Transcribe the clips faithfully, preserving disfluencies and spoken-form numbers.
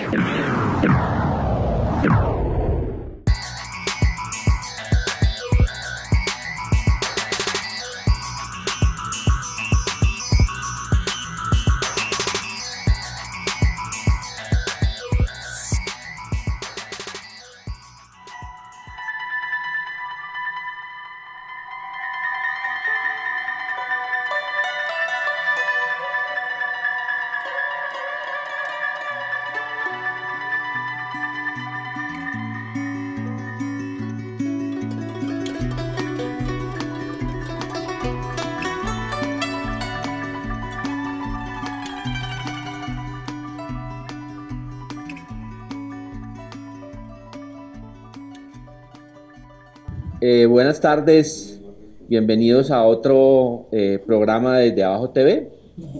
Eh, buenas tardes, bienvenidos a otro eh, programa desde Abajo T V.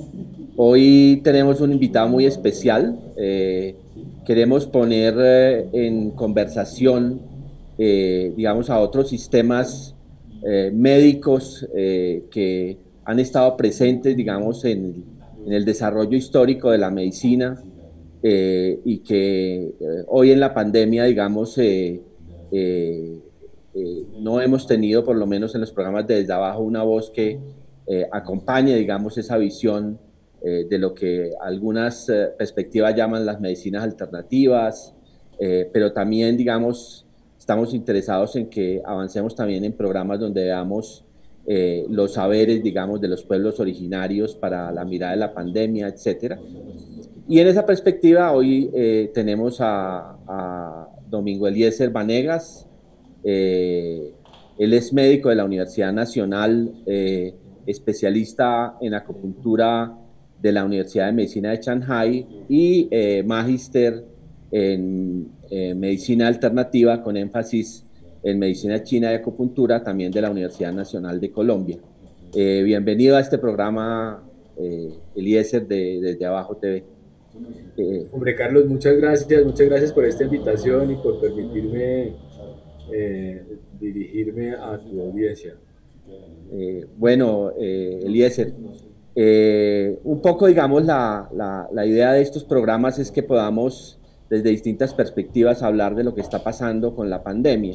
Hoy tenemos un invitado muy especial. Eh, queremos poner eh, en conversación, eh, digamos, a otros sistemas eh, médicos eh, que han estado presentes, digamos, en, en el desarrollo histórico de la medicina eh, y que eh, hoy en la pandemia, digamos, eh, eh, eh, no hemos tenido, por lo menos en los programas de Desde Abajo, una voz que eh, acompañe, digamos, esa visión eh, de lo que algunas eh, perspectivas llaman las medicinas alternativas, eh, pero también, digamos, estamos interesados en que avancemos también en programas donde veamos eh, los saberes, digamos, de los pueblos originarios para la mirada de la pandemia, etcétera. Y en esa perspectiva, hoy eh, tenemos a, a Domingo Eliezer Vanegas. Eh, Él es médico de la Universidad Nacional, eh, especialista en acupuntura de la Universidad de Medicina de Shanghái y eh, magíster en eh, medicina alternativa con énfasis en medicina china y acupuntura también de la Universidad Nacional de Colombia. Eh, bienvenido a este programa, eh, Eliezer, de Desde Abajo T V. Eh, Hombre, Carlos, muchas gracias, muchas gracias por esta invitación y por permitirme eh, dirigirme a tu audiencia. eh, bueno, eh, Eliezer, eh, un poco, digamos, la, la, la idea de estos programas es que podamos, desde distintas perspectivas, hablar de lo que está pasando con la pandemia.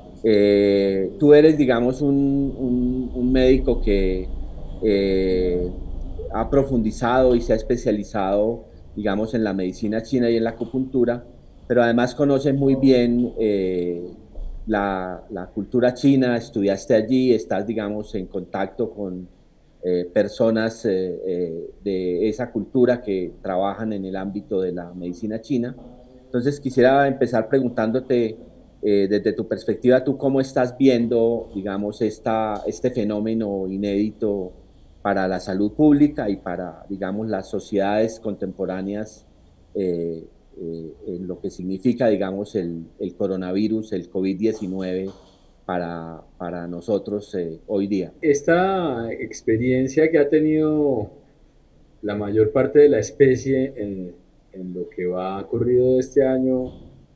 Eh, tú eres, digamos, un, un, un médico que eh, ha profundizado y se ha especializado, digamos, en la medicina china y en la acupuntura, pero además conoces muy bien eh, la, la, cultura china, estudiaste allí, estás, digamos, en contacto con eh, personas eh, eh, de esa cultura que trabajan en el ámbito de la medicina china. Entonces quisiera empezar preguntándote, eh, desde tu perspectiva, ¿tú cómo estás viendo, digamos, esta, este fenómeno inédito para la salud pública y para, digamos, las sociedades contemporáneas eh, eh, en lo que significa, digamos, el, el coronavirus, el COVID diecinueve para, para nosotros eh, hoy día? Esta experiencia que ha tenido la mayor parte de la especie en, en lo que va ocurrido este año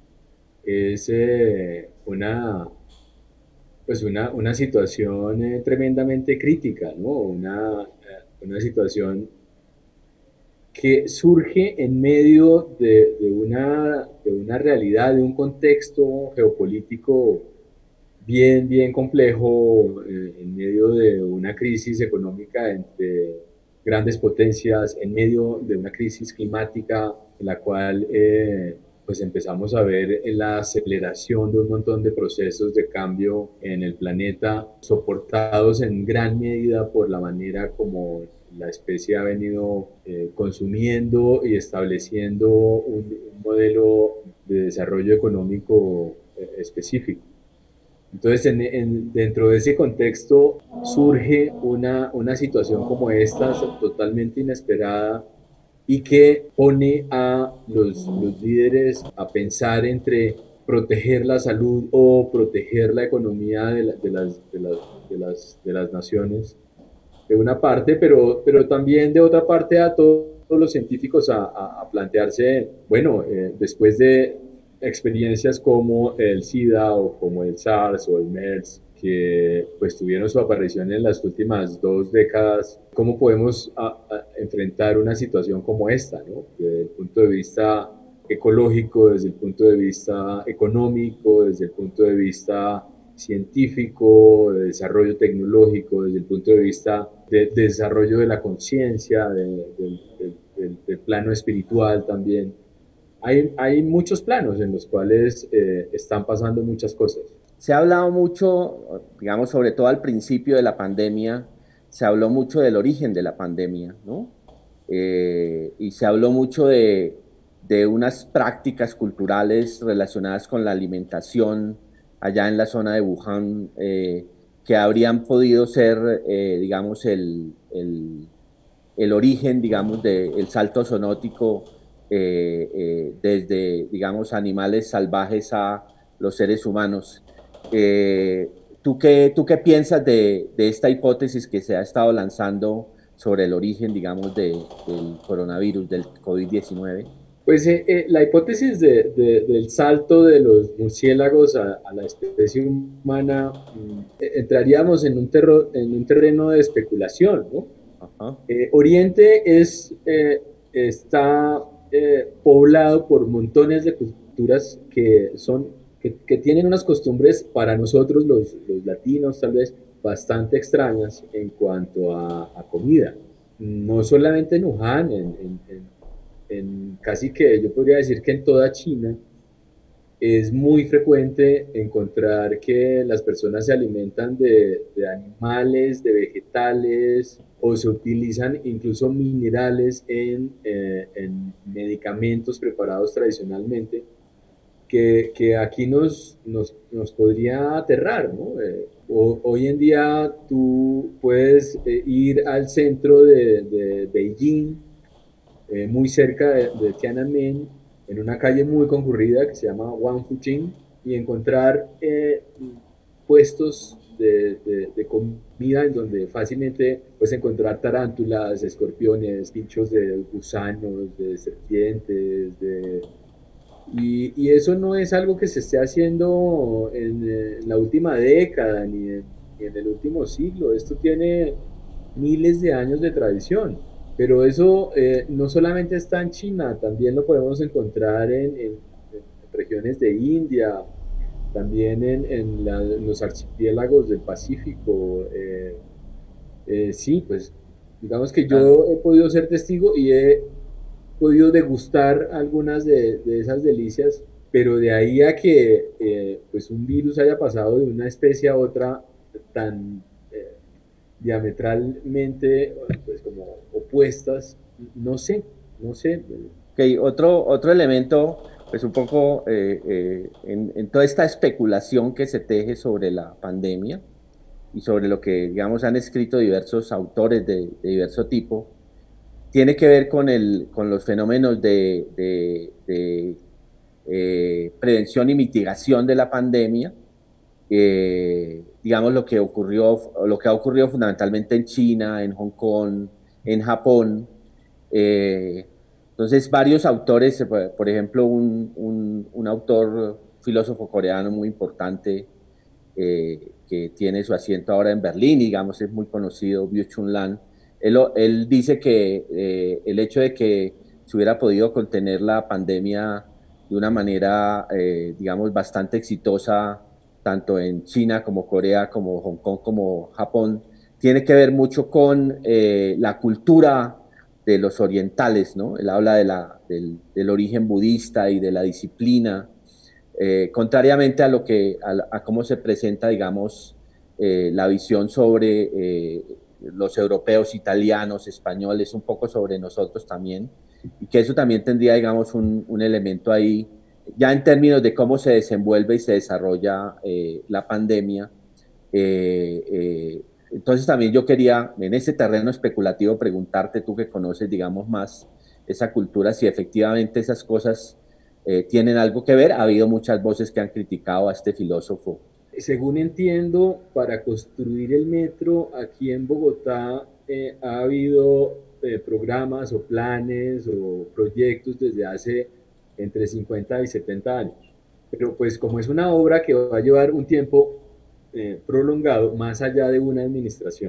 es eh, una, pues una, una situación eh, tremendamente crítica, ¿no? Una, eh, una situación que surge en medio de, de, una, de una realidad, de un contexto geopolítico bien, bien complejo, eh, en medio de una crisis económica entre grandes potencias, en medio de una crisis climática, en la cual eh, pues empezamos a ver la aceleración de un montón de procesos de cambio en el planeta, soportados en gran medida por la manera como la especie ha venido eh, consumiendo y estableciendo un, un modelo de desarrollo económico eh, específico. Entonces, en, en, dentro de ese contexto surge una, una situación como esta, totalmente inesperada, y que pone a los, los líderes a pensar entre proteger la salud o proteger la economía de, la, de, las, de, las, de, las, de las naciones, de una parte, pero, pero también de otra parte a todos los científicos a, a, a plantearse, bueno, eh, después de experiencias como el SIDA o como el SARS o el MERS, que pues tuvieron su aparición en las últimas dos décadas, ¿cómo podemos a, a enfrentar una situación como esta, ¿no? Desde el punto de vista ecológico, desde el punto de vista económico, desde el punto de vista científico, de desarrollo tecnológico, desde el punto de vista de, de desarrollo de la conciencia, de, de, de, del plano espiritual también. Hay, hay muchos planos en los cuales eh, están pasando muchas cosas. Se ha hablado mucho, digamos, sobre todo al principio de la pandemia, se habló mucho del origen de la pandemia, ¿no? Eh, y se habló mucho de, de unas prácticas culturales relacionadas con la alimentación allá en la zona de Wuhan, eh, que habrían podido ser, eh, digamos, el, el, el origen, digamos, del salto zoonótico eh, eh, desde, digamos, animales salvajes a los seres humanos. Eh, ¿tú qué, ¿Tú qué piensas de, de esta hipótesis que se ha estado lanzando sobre el origen, digamos, de, del coronavirus, del COVID diecinueve? Pues eh, eh, la hipótesis de, de, del salto de los murciélagos a, a la especie humana, mm, entraríamos en un, terro, en un terreno de especulación, ¿no? Ajá. Eh, Oriente es, eh, está eh, poblado por montones de culturas que, son, que, que tienen unas costumbres para nosotros los, los, latinos tal vez bastante extrañas en cuanto a, a comida. No solamente en Wuhan, en, en, en, en casi que yo podría decir que en toda China es muy frecuente encontrar que las personas se alimentan de, de, animales, de vegetales, o se utilizan incluso minerales en, eh, en medicamentos preparados tradicionalmente, que, que aquí nos, nos, nos, podría aterrar, ¿no? Eh, o, hoy en día tú puedes eh, ir al centro de, de Beijing, eh, muy cerca de, de, Tiananmen, en una calle muy concurrida que se llama Wangfujing, y encontrar eh, puestos de, de, de, comida en donde fácilmente puedes encontrar tarántulas, escorpiones, pinchos de gusanos, de serpientes, de... Y, y, eso no es algo que se esté haciendo en, en la última década ni en, ni en el último siglo. Esto tiene miles de años de tradición. Pero eso eh, no solamente está en China, también lo podemos encontrar en, en, en regiones de India, también en, en, la, en los archipiélagos del Pacífico. Eh, eh, sí, pues digamos que Claro. yo he podido ser testigo y he podido degustar algunas de, de esas delicias, pero de ahí a que eh, pues un virus haya pasado de una especie a otra tan eh, diametralmente pues como opuestas, no sé, no sé. Okay, otro, otro elemento, pues un poco eh, eh, en, en toda esta especulación que se teje sobre la pandemia y sobre lo que, digamos, han escrito diversos autores de, de diverso tipo, tiene que ver con, el, con los fenómenos de, de, de eh, prevención y mitigación de la pandemia, eh, digamos lo que ocurrió, lo que ha ocurrido fundamentalmente en China, en Hong Kong, en Japón. Eh, entonces, varios autores, eh, por ejemplo, un, un, un autor, filósofo coreano muy importante, eh, que tiene su asiento ahora en Berlín, digamos, es muy conocido, Byung-Chul Lan. Él, él dice que eh, el hecho de que se hubiera podido contener la pandemia de una manera, eh, digamos, bastante exitosa, tanto en China como Corea, como Hong Kong, como Japón, tiene que ver mucho con eh, la cultura de los orientales, ¿no? Él habla de la, del, del origen budista y de la disciplina, eh, contrariamente a lo que, a, a, cómo se presenta, digamos, eh, la visión sobre eh, los europeos, italianos, españoles, un poco sobre nosotros también, y que eso también tendría, digamos, un, un elemento ahí, ya en términos de cómo se desenvuelve y se desarrolla eh, la pandemia. Eh, eh, entonces también yo quería, en ese terreno especulativo, preguntarte, tú que conoces, digamos, más esa cultura, si efectivamente esas cosas eh, tienen algo que ver. Ha habido muchas voces que han criticado a este filósofo. Según entiendo, para construir el metro aquí en Bogotá eh, ha habido eh, programas o planes o proyectos desde hace entre cincuenta y setenta años. Pero pues como es una obra que va a llevar un tiempo eh, prolongado más allá de una administración,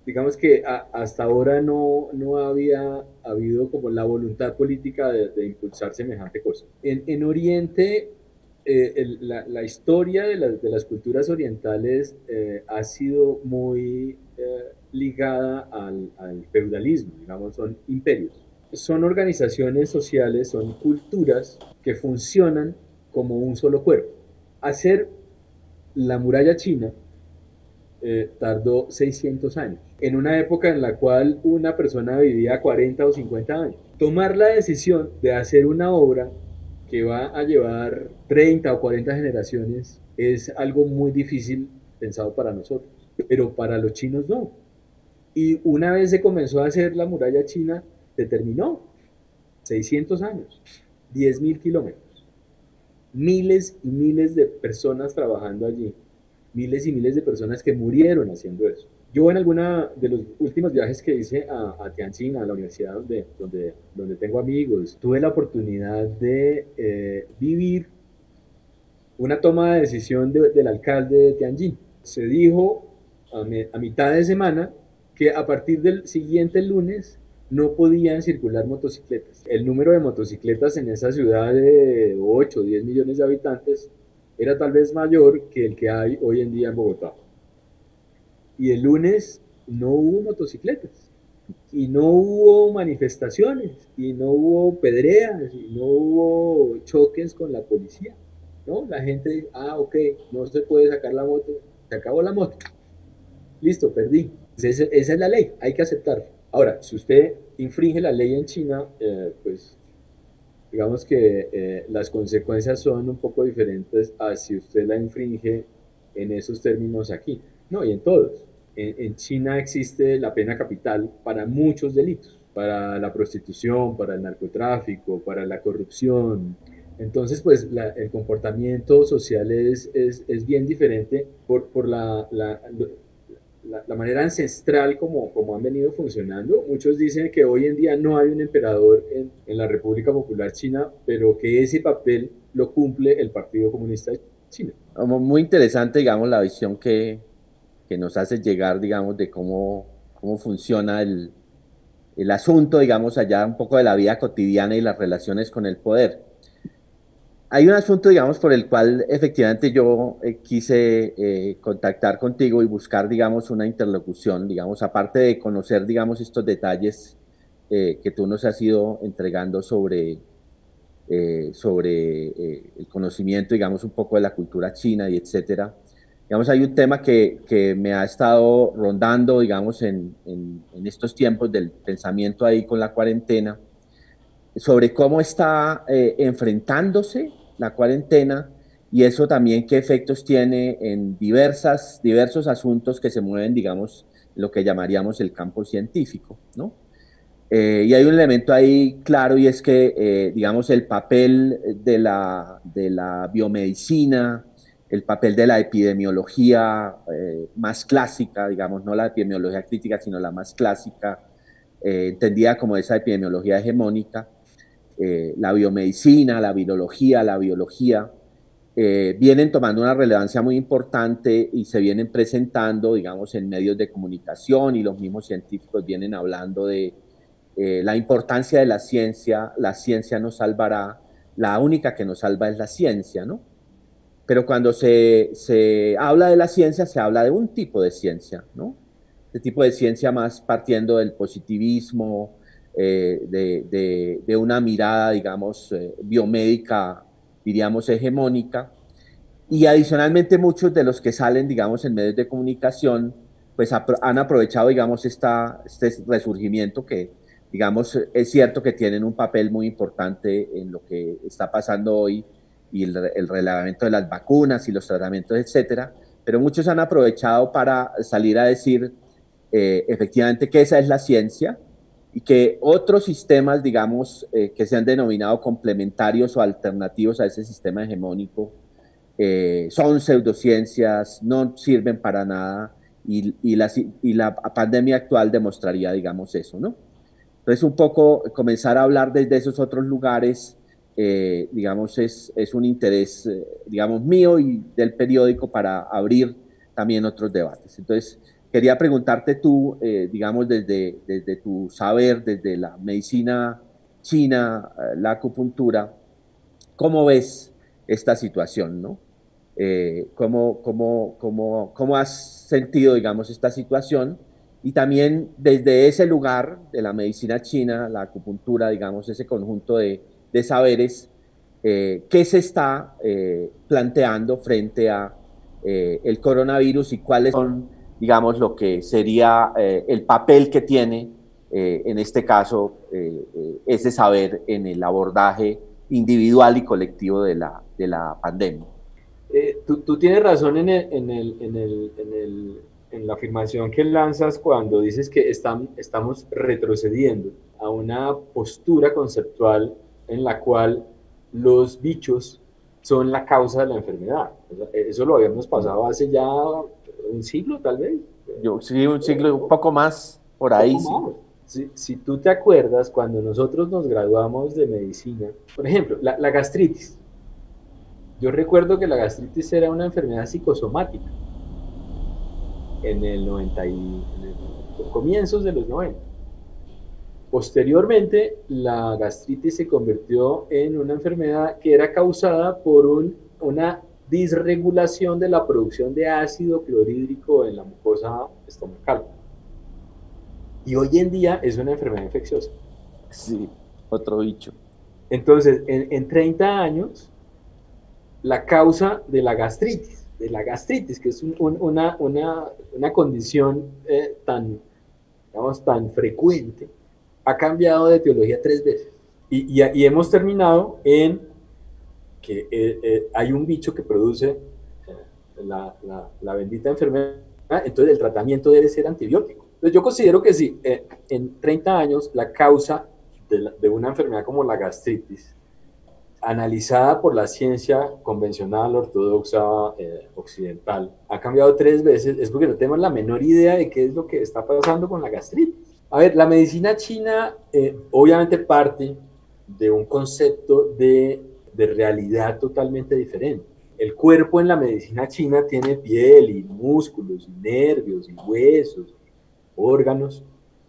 digamos que a, hasta ahora no, no había habido como la voluntad política de, de impulsar semejante cosa. En, en Oriente, eh, el, la, la, historia de, la, de, las culturas orientales eh, ha sido muy eh, ligada al, al feudalismo, digamos, son imperios. Son organizaciones sociales, son culturas que funcionan como un solo cuerpo. Hacer la muralla china eh, tardó seiscientos años, en una época en la cual una persona vivía cuarenta o cincuenta años. Tomar la decisión de hacer una obra que va a llevar treinta o cuarenta generaciones es algo muy difícil pensado para nosotros, pero para los chinos no. Y una vez se comenzó a hacer la muralla china, se terminó. seiscientos años, diez mil kilómetros, miles y miles de personas trabajando allí, miles y miles de personas que murieron haciendo eso. Yo en alguna de los últimos viajes que hice a, a Tianjin, a la universidad donde, donde, donde tengo amigos, tuve la oportunidad de eh, vivir una toma de decisión de, del alcalde de Tianjin. Se dijo a, me, a mitad de semana que a partir del siguiente lunes no podían circular motocicletas. El número de motocicletas en esa ciudad de ocho o diez millones de habitantes era tal vez mayor que el que hay hoy en día en Bogotá. Y el lunes no hubo motocicletas, y no hubo manifestaciones, y no hubo pedreas, y no hubo choques con la policía, ¿no? La gente dice, ah, ok, no se puede sacar la moto, se acabó la moto, listo, perdí. Esa, esa es la ley, hay que aceptarla. Ahora, si usted infringe la ley en China, eh, pues digamos que eh, las consecuencias son un poco diferentes a si usted la infringe en esos términos aquí. No, y en todos. En, en China existe la pena capital para muchos delitos, para la prostitución, para el narcotráfico, para la corrupción. Entonces, pues la, el comportamiento social es, es, es, bien diferente por, por la, la, la, la, manera ancestral como, como han venido funcionando. Muchos dicen que hoy en día no hay un emperador en, en la República Popular China, pero que ese papel lo cumple el Partido Comunista de China. Como muy interesante, digamos, la visión que, que nos hace llegar, digamos, de cómo, cómo funciona el, el asunto, digamos, allá un poco de la vida cotidiana y las relaciones con el poder. Hay un asunto, digamos, por el cual efectivamente yo eh, quise eh, contactar contigo y buscar, digamos, una interlocución, digamos, aparte de conocer, digamos, estos detalles eh, que tú nos has ido entregando sobre, eh, sobre eh, el conocimiento, digamos, un poco de la cultura china y etcétera. Digamos, hay un tema que, que me ha estado rondando, digamos, en, en, en estos tiempos del pensamiento ahí con la cuarentena, sobre cómo está eh, enfrentándose la cuarentena y eso también qué efectos tiene en diversas, diversos asuntos que se mueven, digamos, lo que llamaríamos el campo científico, ¿no? Eh, y hay un elemento ahí claro y es que, eh, digamos, el papel de la, de la biomedicina, el papel de la epidemiología eh, más clásica, digamos, no la epidemiología crítica, sino la más clásica, eh, entendida como esa epidemiología hegemónica, eh, la biomedicina, la virología, la biología, eh, vienen tomando una relevancia muy importante y se vienen presentando, digamos, en medios de comunicación y los mismos científicos vienen hablando de eh, la importancia de la ciencia, la ciencia nos salvará, la única que nos salva es la ciencia, ¿no? Pero cuando se, se habla de la ciencia, se habla de un tipo de ciencia, ¿no? Este tipo de ciencia más partiendo del positivismo, eh, de, de, de, una mirada, digamos, eh, biomédica, diríamos, hegemónica. Y adicionalmente muchos de los que salen, digamos, en medios de comunicación, pues han aprovechado, digamos, esta, este resurgimiento que, digamos, es cierto que tienen un papel muy importante en lo que está pasando hoy y el, el relevamiento de las vacunas y los tratamientos, etcétera, pero muchos han aprovechado para salir a decir eh, efectivamente que esa es la ciencia y que otros sistemas, digamos, eh, que se han denominado complementarios o alternativos a ese sistema hegemónico, eh, son pseudociencias, no sirven para nada y, y, la, y la pandemia actual demostraría, digamos, eso, ¿no? Entonces, un poco comenzar a hablar desde esos otros lugares, eh, digamos, es, es un interés, eh, digamos, mío y del periódico para abrir también otros debates. Entonces, quería preguntarte tú, eh, digamos, desde, desde tu saber, desde la medicina china, eh, la acupuntura, ¿cómo ves esta situación, no? Eh, ¿cómo, cómo, cómo, cómo has sentido, digamos, esta situación? Y también desde ese lugar de la medicina china, la acupuntura, digamos, ese conjunto de, de saberes, eh, ¿qué se está eh, planteando frente a eh, el coronavirus y cuáles son, digamos, lo que sería eh, el papel que tiene, eh, en este caso, eh, eh, ese saber en el abordaje individual y colectivo de la, de la pandemia? Eh, tú, tú, tienes razón en, el, en, el, en, el, en, el, en, la afirmación que lanzas cuando dices que están, estamos retrocediendo a una postura conceptual en la cual los bichos son la causa de la enfermedad. Eso lo habíamos pasado hace ya un siglo, tal vez. Yo sí, un siglo, un poco más por ahí, Poco sí. más. Si, si, tú te acuerdas, cuando nosotros nos graduamos de medicina, por ejemplo, la, la gastritis. Yo recuerdo que la gastritis era una enfermedad psicosomática en el noventa y en el, comienzos de los noventa. Posteriormente, la gastritis se convirtió en una enfermedad que era causada por un, una disregulación de la producción de ácido clorhídrico en la mucosa estomacal. Y hoy en día es una enfermedad infecciosa. Sí, otro bicho. Entonces, en, en treinta años, la causa de la gastritis, de la gastritis, que es un, un, una, una, una, condición eh, tan, digamos, tan frecuente, ha cambiado de etiología tres veces. Y, y, y hemos terminado en que eh, eh, hay un bicho que produce eh, la, la, la, bendita enfermedad, entonces el tratamiento debe ser antibiótico. Entonces yo considero que si eh, en treinta años la causa de, la, de una enfermedad como la gastritis, analizada por la ciencia convencional, ortodoxa, eh, occidental, ha cambiado tres veces, es porque no tenemos la menor idea de qué es lo que está pasando con la gastritis. A ver, la medicina china eh, obviamente parte de un concepto de, de realidad totalmente diferente. El cuerpo en la medicina china tiene piel y músculos, y nervios, y huesos, y órganos.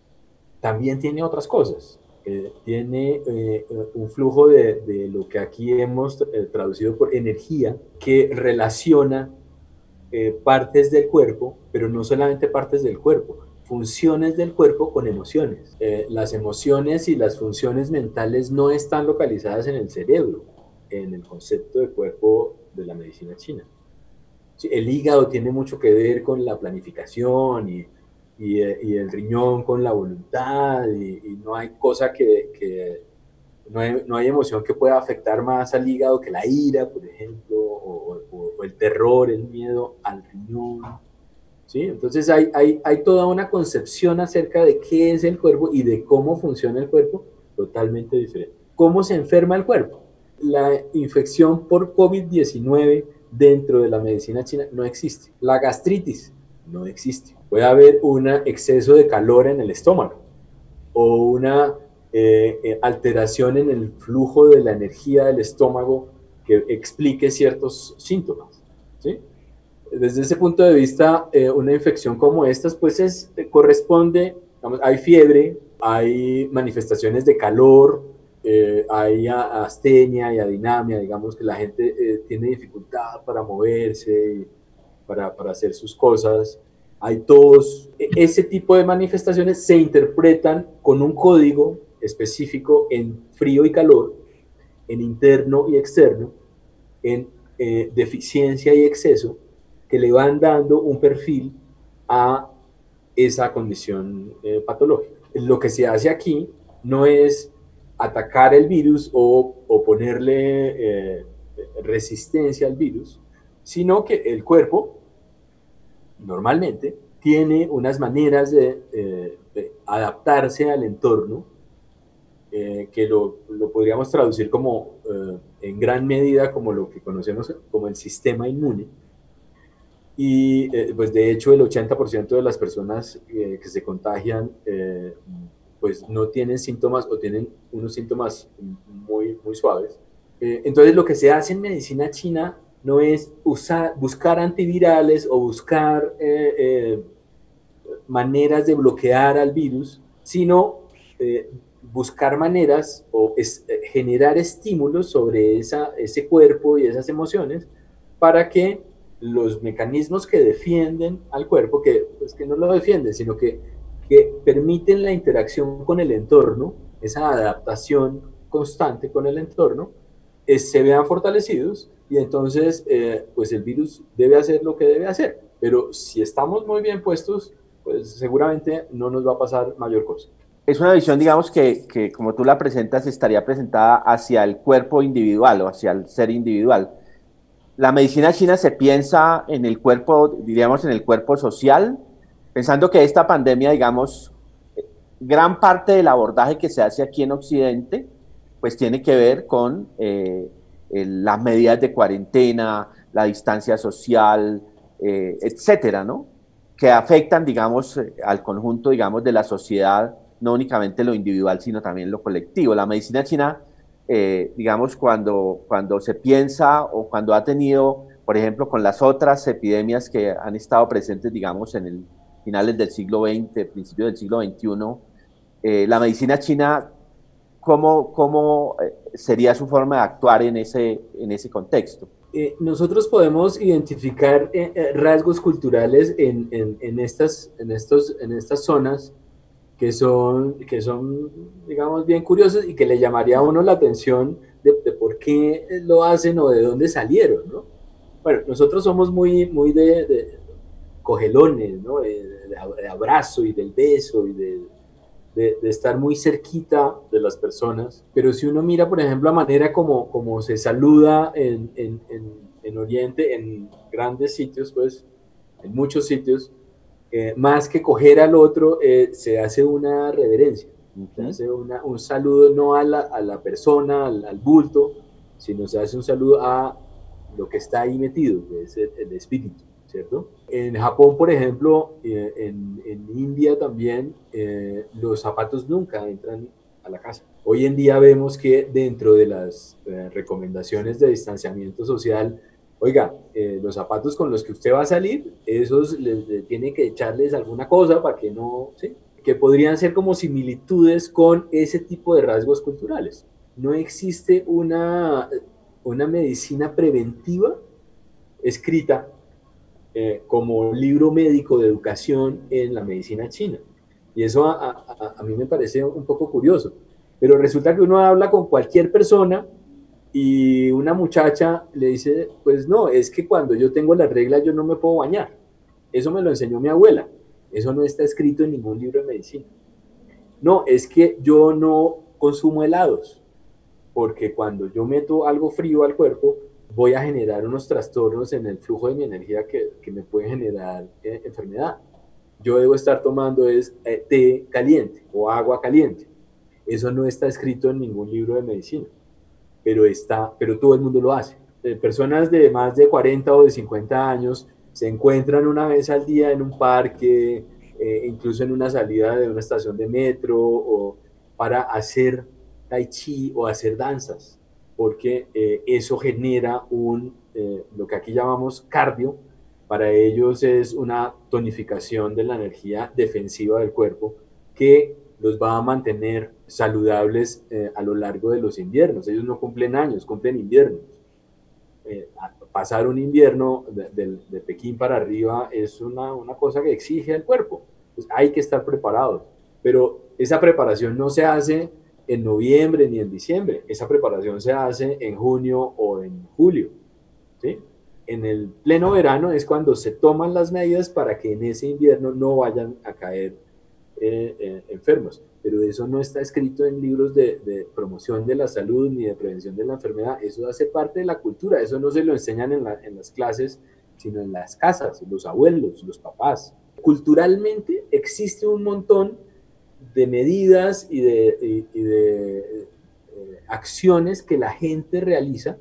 También tiene otras cosas. Eh, tiene eh, un flujo de, de, lo que aquí hemos eh, traducido por energía, que relaciona eh, partes del cuerpo, pero no solamente partes del cuerpo, funciones del cuerpo con emociones. Eh, las emociones y las funciones mentales no están localizadas en el cerebro, en el concepto de cuerpo de la medicina china. Sí, el hígado tiene mucho que ver con la planificación y Y, y, el riñón con la voluntad y, y no hay cosa que, que no, hay, no, hay, emoción que pueda afectar más al hígado que la ira, por ejemplo, o, o, o el terror, el miedo al riñón. ¿Sí? Entonces hay, hay, hay toda una concepción acerca de qué es el cuerpo y de cómo funciona el cuerpo totalmente diferente. ¿Cómo se enferma el cuerpo? La infección por COVID diecinueve dentro de la medicina china no existe. La gastritis no existe. Puede haber un exceso de calor en el estómago o una eh, alteración en el flujo de la energía del estómago que explique ciertos síntomas. ¿Sí? Desde ese punto de vista, eh, una infección como estas, pues es, eh, corresponde, digamos, hay fiebre, hay manifestaciones de calor, eh, hay astenia y adinamia, digamos que la gente eh, tiene dificultad para moverse, para, para hacer sus cosas, hay tos. Ese tipo de manifestaciones se interpretan con un código específico en frío y calor, en interno y externo, en eh, deficiencia y exceso, que le van dando un perfil a esa condición eh, patológica. Lo que se hace aquí no es atacar el virus o, o ponerle eh, resistencia al virus, sino que el cuerpo normalmente tiene unas maneras de, eh, de adaptarse al entorno eh, que lo, lo, podríamos traducir como eh, en gran medida como lo que conocemos como el sistema inmune. Y eh, pues de hecho el ochenta por ciento de las personas eh, que se contagian eh, pues no tienen síntomas o tienen unos síntomas muy, muy suaves. Eh, entonces lo que se hace en medicina china no es usar, buscar antivirales o buscar eh, eh, maneras de bloquear al virus, sino eh, buscar maneras o es, eh, generar estímulos sobre esa, ese cuerpo y esas emociones para que los mecanismos que defienden al cuerpo, que, pues, que no lo defienden, sino que, que permiten la interacción con el entorno, esa adaptación constante con el entorno, eh, se vean fortalecidos y entonces eh, pues el virus debe hacer lo que debe hacer. Pero si estamos muy bien puestos, pues seguramente no nos va a pasar mayor cosa. Es una visión, digamos, que, que como tú la presentas, estaría presentada hacia el cuerpo individual o hacia el ser individual. La medicina china se piensa en el cuerpo, diríamos, en el cuerpo social, pensando que esta pandemia, digamos, gran parte del abordaje que se hace aquí en Occidente, pues tiene que ver con eh, el, las medidas de cuarentena, la distancia social, eh, etcétera, ¿no? Que afectan, digamos, al conjunto, digamos, de la sociedad, no únicamente lo individual, sino también lo colectivo. La medicina china, eh, digamos, cuando, cuando se piensa o cuando ha tenido, por ejemplo, con las otras epidemias que han estado presentes, digamos, en el finales del siglo veinte, principios del siglo veintiuno, eh, la medicina china, ¿cómo, cómo sería su forma de actuar en ese, en ese contexto? Eh, nosotros podemos identificar eh, eh, rasgos culturales en, en, en, estas, en, estos, en estas zonas que son, que son, digamos, bien curiosos y que le llamaría a uno la atención de, de por qué lo hacen o de dónde salieron, ¿no? Bueno, nosotros somos muy, muy de, de cogelones, ¿no? De, de, de abrazo y del beso y de, de, de, estar muy cerquita de las personas. Pero si uno mira, por ejemplo, la manera como, como se saluda en, en, en, en Oriente, en grandes sitios, pues, en muchos sitios, eh, más que coger al otro, eh, se hace una reverencia, uh-huh. se hace una, un saludo no a la, a la persona, al, al bulto, sino se hace un saludo a lo que está ahí metido, que es el, el espíritu, ¿cierto? En Japón, por ejemplo, eh, en, en India también, eh, los zapatos nunca entran a la casa. Hoy en día vemos que dentro de las eh, recomendaciones de distanciamiento social, oiga, eh, los zapatos con los que usted va a salir, esos les, les tiene que echarles alguna cosa para que no, ¿sí? Que podrían ser como similitudes con ese tipo de rasgos culturales. No existe una, una medicina preventiva escrita eh, como libro médico de educación en la medicina china. Y eso a, a, a mí me parece un poco curioso. Pero resulta que uno habla con cualquier persona y una muchacha le dice, pues no, es que cuando yo tengo la regla yo no me puedo bañar. Eso me lo enseñó mi abuela. Eso no está escrito en ningún libro de medicina. No, es que yo no consumo helados, porque cuando yo meto algo frío al cuerpo, voy a generar unos trastornos en el flujo de mi energía que, que me pueden generar eh, enfermedad. Yo debo estar tomando es eh, té caliente o agua caliente. Eso no está escrito en ningún libro de medicina, pero, está, pero todo el mundo lo hace. Eh, personas de más de cuarenta o de cincuenta años se encuentran una vez al día en un parque, eh, incluso en una salida de una estación de metro, o para hacer tai chi o hacer danzas, porque eh, eso genera un, eh, lo que aquí llamamos cardio. Para ellos es una tonificación de la energía defensiva del cuerpo que los va a mantener saludables eh, a lo largo de los inviernos. Ellos no cumplen años, cumplen inviernos. Eh, pasar un invierno de, de, de, Pekín para arriba es una, una cosa que exige al cuerpo. Pues hay que estar preparados. Pero esa preparación no se hace en noviembre ni en diciembre. Esa preparación se hace en junio o en julio, ¿sí? En el pleno verano es cuando se toman las medidas para que en ese invierno no vayan a caer eh, eh, enfermos. Pero eso no está escrito en libros de, de promoción de la salud ni de prevención de la enfermedad. Eso hace parte de la cultura. Eso no se lo enseñan en, la, en las clases, sino en las casas, los abuelos, los papás. Culturalmente existe un montón de medidas y de, y, y de eh, acciones que la gente realiza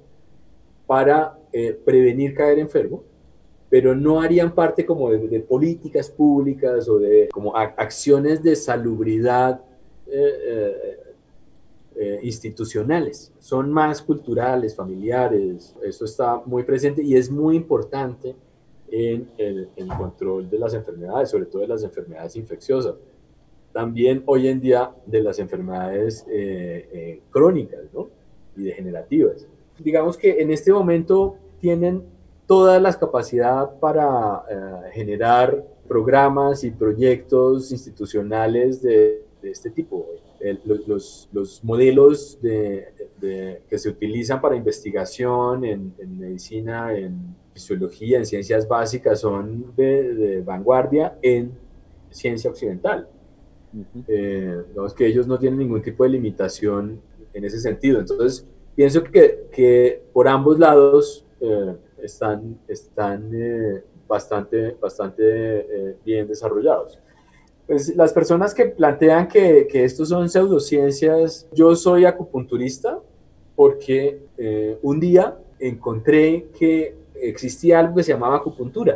para eh, prevenir caer enfermo, pero no harían parte como de, de políticas públicas o de como a, acciones de salubridad eh, eh, eh, institucionales. Son más culturales, familiares. Eso está muy presente y es muy importante en el, el control de las enfermedades, sobre todo de las enfermedades infecciosas. También hoy en día de las enfermedades eh, eh, crónicas, ¿no? Y degenerativas. Digamos que en este momento tienen todas las capacidades para eh, generar programas y proyectos institucionales de, de este tipo. El, los, los, modelos de, de, que se utilizan para investigación en, en medicina, en fisiología, en ciencias básicas, son de, de vanguardia en ciencia occidental. Uh-huh. eh, digamos que ellos no tienen ningún tipo de limitación en ese sentido. Entonces, pienso que, que por ambos lados eh, están, están eh, bastante, bastante eh, bien desarrollados. Pues las personas que plantean que, que estos son pseudociencias, yo soy acupunturista porque eh, un día encontré que existía algo que se llamaba acupuntura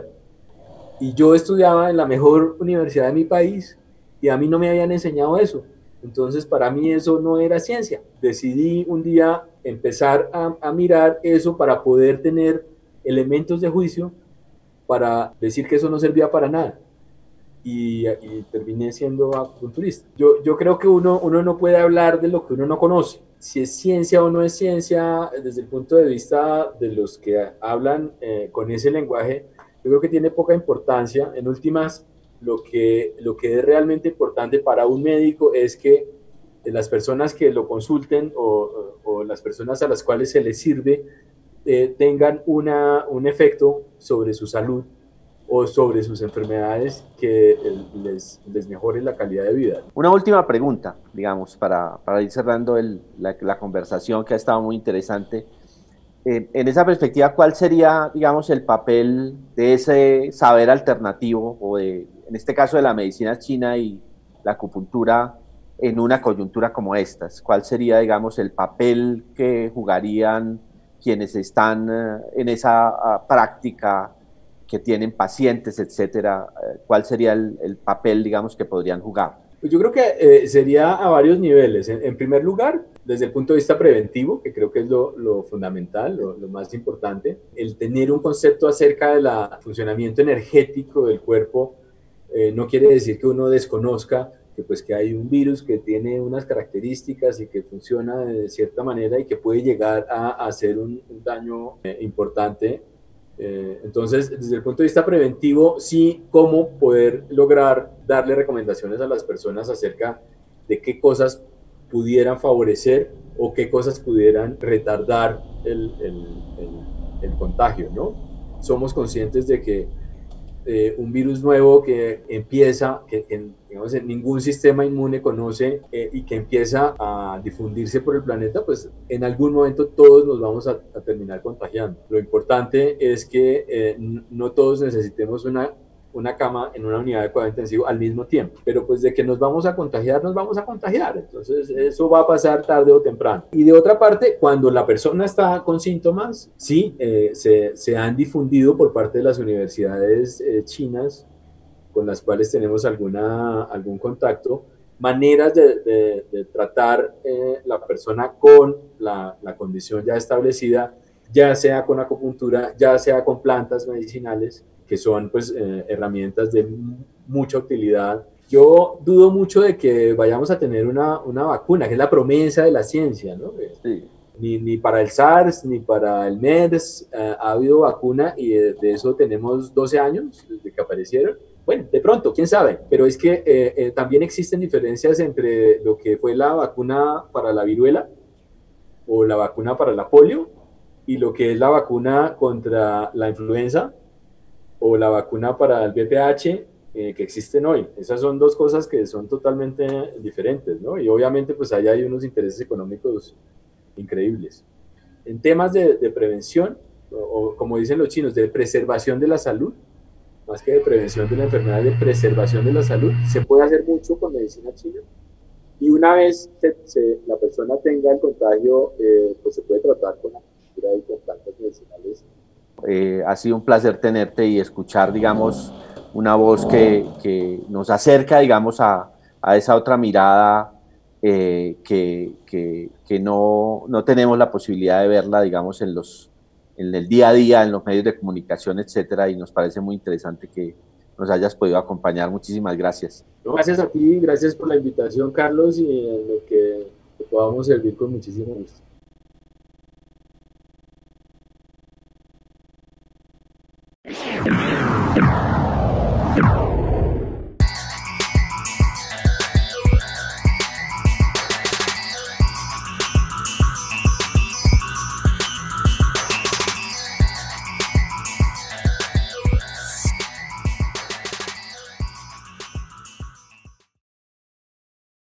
y yo estudiaba en la mejor universidad de mi país y a mí no me habían enseñado eso. Entonces, para mí eso no era ciencia. Decidí un día empezar a, a mirar eso para poder tener elementos de juicio para decir que eso no servía para nada. Y, y terminé siendo acupunturista. Yo, yo creo que uno, uno no puede hablar de lo que uno no conoce. Si es ciencia o no es ciencia, desde el punto de vista de los que hablan eh, con ese lenguaje, yo creo que tiene poca importancia. En últimas, lo que, lo que es realmente importante para un médico es que las personas que lo consulten o, o las personas a las cuales se les sirve eh, tengan una, un efecto sobre su salud o sobre sus enfermedades que les, les mejore la calidad de vida. Una última pregunta, digamos, para, para ir cerrando el, la, la conversación que ha estado muy interesante. Eh, en esa perspectiva, ¿cuál sería, digamos, el papel de ese saber alternativo o de, en este caso, de la medicina china y la acupuntura en una coyuntura como estas? ¿Cuál sería, digamos, el papel que jugarían quienes están uh, en esa uh, práctica, que tienen pacientes, etcétera? ¿Cuál sería el, el papel, digamos, que podrían jugar? Pues yo creo que eh, sería a varios niveles. En, en primer lugar, desde el punto de vista preventivo, que creo que es lo, lo fundamental, lo, lo más importante, el tener un concepto acerca del funcionamiento energético del cuerpo eh, no quiere decir que uno desconozca que, pues, que hay un virus que tiene unas características y que funciona de cierta manera y que puede llegar a, a hacer un, un daño eh, importante. Eh, entonces, desde el punto de vista preventivo, sí, cómo poder lograr darle recomendaciones a las personas acerca de qué cosas pudieran favorecer o qué cosas pudieran retardar el, el, el, el contagio, ¿no? Somos conscientes de que eh, un virus nuevo que empieza, que en, digamos, en ningún sistema inmune conoce eh, y que empieza a difundirse por el planeta, pues en algún momento todos nos vamos a, a terminar contagiando. Lo importante es que eh, no todos necesitemos una una cama en una unidad de cuidado intensivo al mismo tiempo, pero pues de que nos vamos a contagiar, nos vamos a contagiar, entonces eso va a pasar tarde o temprano. Y de otra parte, cuando la persona está con síntomas, sí, eh, se, se han difundido por parte de las universidades eh, chinas, con las cuales tenemos alguna, algún contacto, maneras de, de, de tratar eh, la persona con la, la condición ya establecida, ya sea con acupuntura, ya sea con plantas medicinales, que son pues eh, herramientas de mucha utilidad. Yo dudo mucho de que vayamos a tener una, una vacuna, que es la promesa de la ciencia, ¿no? Sí. Ni, ni para el SARS, ni para el MERS eh, ha habido vacuna y de, de eso tenemos doce años desde que aparecieron. Bueno, de pronto, quién sabe, pero es que eh, eh, también existen diferencias entre lo que fue la vacuna para la viruela o la vacuna para la polio y lo que es la vacuna contra la influenza o la vacuna para el V P H eh, que existen hoy. Esas son dos cosas que son totalmente diferentes, ¿no? Y obviamente pues allá hay unos intereses económicos increíbles. En temas de, de prevención, o, o como dicen los chinos, de preservación de la salud, más que de prevención de la enfermedad, de preservación de la salud, se puede hacer mucho con medicina china. Y una vez se, se, la persona tenga el contagio, eh, pues se puede tratar con acupuntura y con plantas medicinales. Eh, ha sido un placer tenerte y escuchar, digamos, una voz que, que nos acerca, digamos, a, a esa otra mirada eh, que, que, que no, no tenemos la posibilidad de verla, digamos, en los, en el día a día, en los medios de comunicación, etcétera, y nos parece muy interesante que nos hayas podido acompañar. Muchísimas gracias. No, gracias a ti, gracias por la invitación, Carlos, y en lo que te podamos servir con muchísimo gusto. You